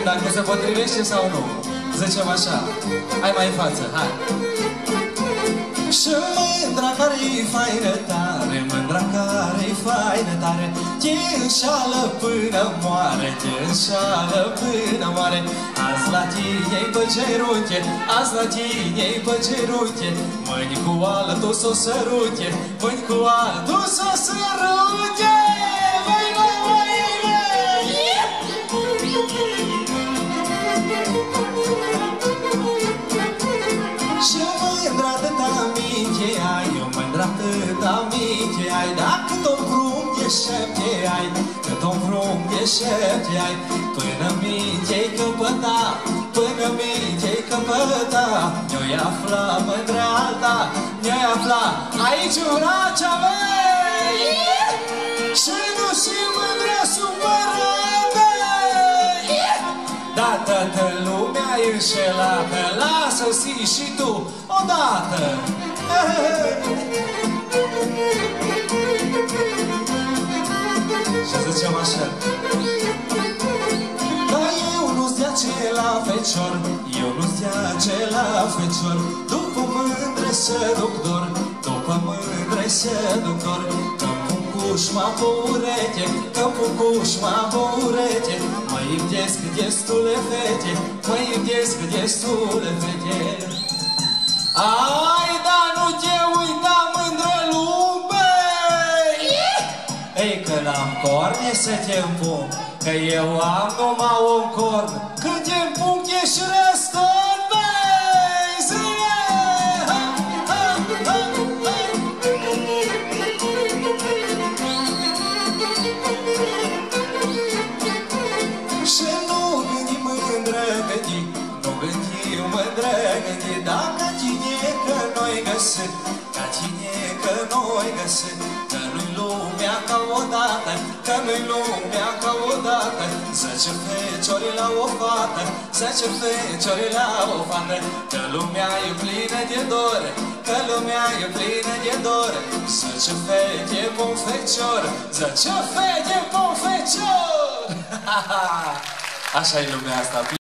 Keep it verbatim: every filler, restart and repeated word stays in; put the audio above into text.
dacă se potrivește sau nu. Zicem așa. Hai mai în față, hai. Și mândra care-i faină tare, mândra care-i faină tare, te înșală până moare, te înșală până moare. Azi la tine-i pe geruche, azi la tine-i pe geruche, mâini cu altul s-o sărute, mâini cu altul s-o sărute. Vai, vai, vai, vai! Și mândra atâta minte ai, eu mândra atâta minte ai, dacă tot vrun de șepte ai, că tot vrun de șepte ai, până minte-i căpăta, până minte-i căpăta, ne-o-i afla mândra alta, ne-o-i afla aici uracea mea, și nu și mândra supărată, dar toată lumea e înșelată, lasă-ți și tu odată. Și zicem așa. Dar eu nu-ți de acela fecior, eu nu-ți de acela fecior, după mândre seductor, după mândre seductor, că-mi pun cușma pe urete, că-mi pun cușma pe urete, mă iubesc destule fete, mă iubesc destule fete. Ai, dar nu te uita, mândră lume! Ei, că n-am corne să te împun, că eu am numai un corn, când te împun te și răstorn, băi, zile! Ha, ha, ha, ha. Și nu gândi mândră gândi, nu gândi mândră gândi, dacă cine că noi găsim, ca cine că noi găsim, că nu-i lumea ca odată, că nu-i lumea ca odată, zece feciori la o fată, zece feciori la o fată, că lumea e plină de dor, că lumea e plină de dor, zece fete pe un fecior, zece fete pe un fecior. Așa e lumea asta.